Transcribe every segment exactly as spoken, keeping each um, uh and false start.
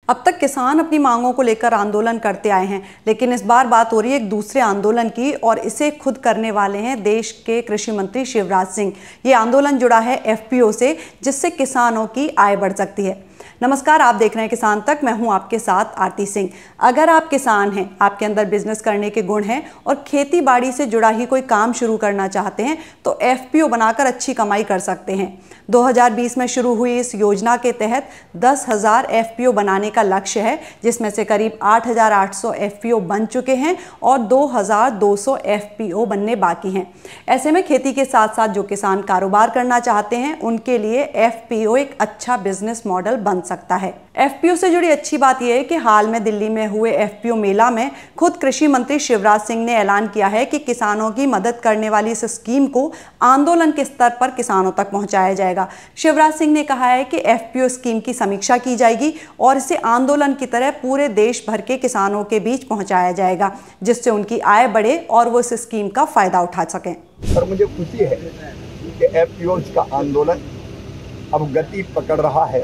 अब तक किसान अपनी मांगों को लेकर आंदोलन करते आए हैं, लेकिन इस बार बात हो रही है एक दूसरे आंदोलन की और इसे खुद करने वाले हैं देश के कृषि मंत्री शिवराज सिंह। ये आंदोलन जुड़ा है एफपीओ से, जिससे किसानों की आय बढ़ सकती है। नमस्कार, आप देख रहे हैं किसान तक। मैं हूं आपके साथ आरती सिंह। अगर आप किसान हैं, आपके अंदर बिजनेस करने के गुण हैं और खेती बाड़ी से जुड़ा ही कोई काम शुरू करना चाहते हैं तो एफपीओ बनाकर अच्छी कमाई कर सकते हैं। दो हज़ार बीस में शुरू हुई इस योजना के तहत दस हज़ार एफपीओ बनाने का लक्ष्य है, जिसमें से करीब आठ हज़ार आठ सौ एफपीओ बन चुके हैं और दो हज़ार दो सौ एफपीओ बनने बाकी हैं। ऐसे में खेती के साथ साथ जो किसान कारोबार करना चाहते हैं उनके लिए एफपीओ एक अच्छा बिजनेस मॉडल बन सकता है। एफपीओ से जुड़ी अच्छी बात यह है कि हाल में दिल्ली में हुए एफपीओ मेला में खुद कृषि मंत्री शिवराज सिंह ने ऐलान किया है कि किसानों की मदद करने वाली इस स्कीम को आंदोलन के स्तर पर किसानों तक पहुंचाया जाएगा। शिवराज सिंह ने कहा है कि एफपीओ स्कीम की समीक्षा की जाएगी और इसे आंदोलन की तरह पूरे देश भर के किसानों के बीच पहुंचाया जाएगा, जिससे उनकी आय बढ़े और वो इस स्कीम का फायदा उठा सकें। और मुझे खुशी है कि एफपीओ का आंदोलन अब गति पकड़ रहा है।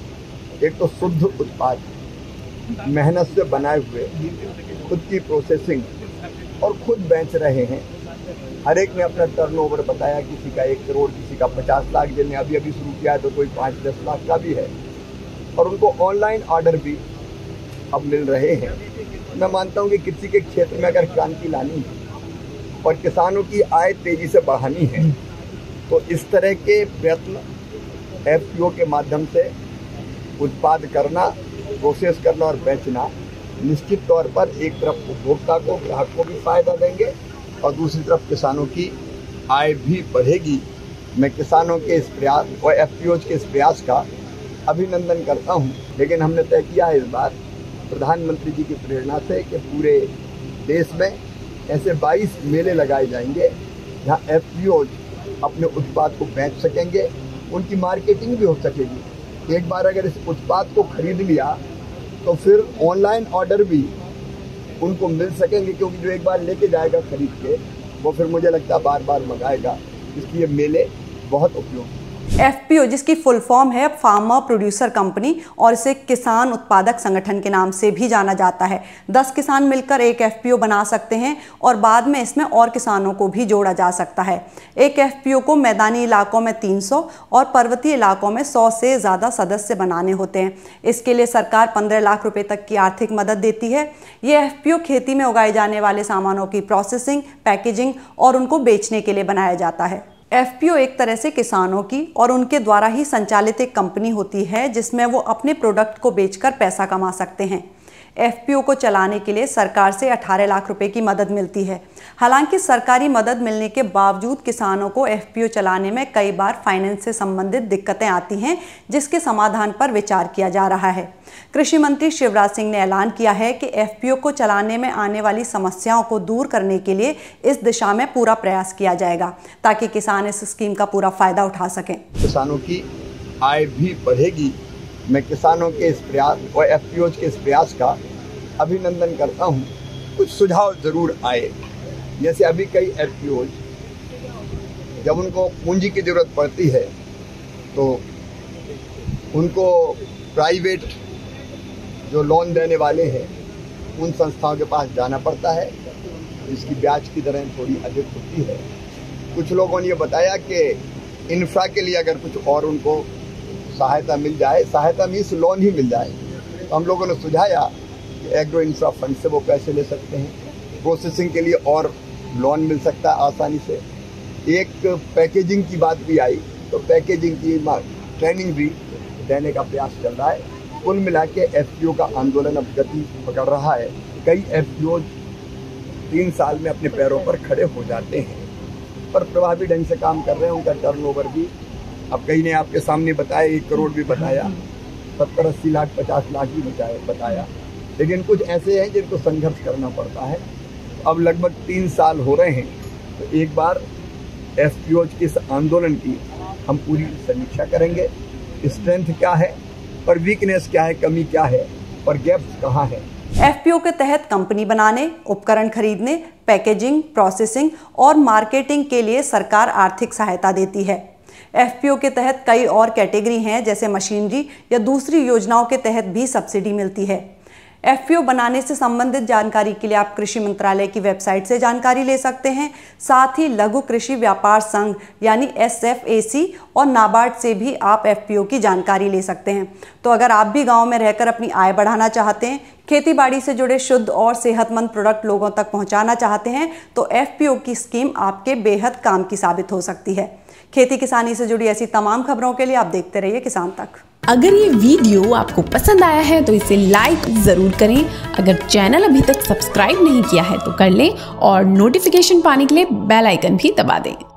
एक तो शुद्ध उत्पाद मेहनत से बनाए हुए, खुद की प्रोसेसिंग और खुद बेच रहे हैं। हर एक ने अपना टर्नओवर बताया, किसी का एक करोड़, किसी का पचास लाख, जिन्हें अभी अभी शुरू किया है तो कोई पाँच दस लाख का भी है। और उनको ऑनलाइन ऑर्डर भी अब मिल रहे हैं। मैं मानता हूं कि कृषि के क्षेत्र में अगर क्रांति लानी है और किसानों की आय तेजी से बढ़ानी है तो इस तरह के प्रयत्न एफपीओ के माध्यम से उत्पाद करना, प्रोसेस करना और बेचना निश्चित तौर पर एक तरफ उपभोक्ता को, ग्राहक को भी फायदा देंगे और दूसरी तरफ किसानों की आय भी बढ़ेगी। मैं किसानों के इस प्रयास और एफपीओ के इस प्रयास का अभिनंदन करता हूं। लेकिन हमने तय किया है इस बार प्रधानमंत्री जी की प्रेरणा से कि पूरे देश में ऐसे बाईस मेले लगाए जाएंगे जहां एफपीओ अपने उत्पाद को बेच सकेंगे, उनकी मार्केटिंग भी हो सकेगी। एक बार अगर इस उत्पाद को खरीद लिया तो फिर ऑनलाइन ऑर्डर भी उनको मिल सकेंगे, क्योंकि जो एक बार लेके जाएगा खरीद के वो फिर मुझे लगता है बार बार मंगाएगा। इसलिए मेले बहुत उपयोगी। एफपीओ, जिसकी फुल फॉर्म है फार्मर प्रोड्यूसर कंपनी और इसे किसान उत्पादक संगठन के नाम से भी जाना जाता है। दस किसान मिलकर एक एफपीओ बना सकते हैं और बाद में इसमें और किसानों को भी जोड़ा जा सकता है। एक एफपीओ को मैदानी इलाकों में तीन सौ और पर्वतीय इलाकों में सौ से ज़्यादा सदस्य बनाने होते हैं। इसके लिए सरकार पंद्रह लाख रुपए तक की आर्थिक मदद देती है। ये एफपीओ खेती में उगाए जाने वाले सामानों की प्रोसेसिंग, पैकेजिंग और उनको बेचने के लिए बनाया जाता है। एफपीओ एक तरह से किसानों की और उनके द्वारा ही संचालित एक कंपनी होती है, जिसमें वो अपने प्रोडक्ट को बेचकर पैसा कमा सकते हैं। एफपीओ को चलाने के लिए सरकार से अठारह लाख रुपए की मदद मिलती है। हालांकि सरकारी मदद मिलने के बावजूद किसानों को एफपीओ चलाने में कई बार फाइनेंस से संबंधित दिक्कतें आती हैं, जिसके समाधान पर विचार किया जा रहा है। कृषि मंत्री शिवराज सिंह ने ऐलान किया है कि एफपीओ को चलाने में आने वाली समस्याओं को दूर करने के लिए इस दिशा में पूरा प्रयास किया जाएगा, ताकि किसान इस स्कीम का पूरा फायदा उठा सकें। किसानों की आय भी बढ़ेगी। मैं किसानों के इस प्रयास और एफपीओ के इस प्रयास का अभिनंदन करता हूं। कुछ सुझाव जरूर आए, जैसे अभी कई एफपीओ जब उनको पूंजी की जरूरत पड़ती है तो उनको प्राइवेट जो लोन देने वाले हैं उन संस्थाओं के पास जाना पड़ता है, इसकी ब्याज की दरें थोड़ी अधिक होती है। कुछ लोगों ने ये बताया कि इंफ्रा के लिए अगर कुछ और उनको सहायता मिल जाए, सहायता मीन्स लोन ही मिल जाए, तो हम लोगों ने सुझाया कि एग्रो इंफ्रा फंड से वो पैसे ले सकते हैं। प्रोसेसिंग के लिए और लोन मिल सकता है आसानी से। एक पैकेजिंग की बात भी आई, तो पैकेजिंग की ट्रेनिंग भी देने का प्रयास चल रहा है। कुल मिला के एफपीओ का आंदोलन अब गति पकड़ रहा है। कई एफपीओ तीन साल में अपने पैरों पर खड़े हो जाते हैं, पर प्रभावी ढंग से काम कर रहे हैं। उनका टर्नओवर भी अब कई ने आपके सामने बताया, एक करोड़ भी बताया, सत्तर अस्सी लाख, पचास लाख भी बताया बताया लेकिन कुछ ऐसे हैं जिनको संघर्ष करना पड़ता है। अब लगभग तीन साल हो रहे हैं, तो एक बार एफपीओ के इस आंदोलन की हम पूरी समीक्षा करेंगे। स्ट्रेंथ क्या है और वीकनेस क्या है, कमी क्या है और गैप्स कहाँ है। एफपीओ के तहत कंपनी बनाने, उपकरण खरीदने, पैकेजिंग, प्रोसेसिंग और मार्केटिंग के लिए सरकार आर्थिक सहायता देती है। एफपीओ के तहत कई और कैटेगरी हैं, जैसे मशीनरी या दूसरी योजनाओं के तहत भी सब्सिडी मिलती है। एफपीओ बनाने से संबंधित जानकारी के लिए आप कृषि मंत्रालय की वेबसाइट से जानकारी ले सकते हैं। साथ ही लघु कृषि व्यापार संघ यानी एस एफ ए सी और नाबार्ड से भी आप एफपीओ की जानकारी ले सकते हैं। तो अगर आप भी गांव में रहकर अपनी आय बढ़ाना चाहते हैं, खेती बाड़ी से जुड़े शुद्ध और सेहतमंद प्रोडक्ट लोगों तक पहुंचाना चाहते हैं, तो एफपीओ की स्कीम आपके बेहद काम की साबित हो सकती है। खेती किसानी से जुड़ी ऐसी तमाम खबरों के लिए आप देखते रहिए किसान तक। अगर ये वीडियो आपको पसंद आया है तो इसे लाइक जरूर करें। अगर चैनल अभी तक सब्सक्राइब नहीं किया है तो कर लें और नोटिफिकेशन पाने के लिए बेल आइकन भी दबा दें।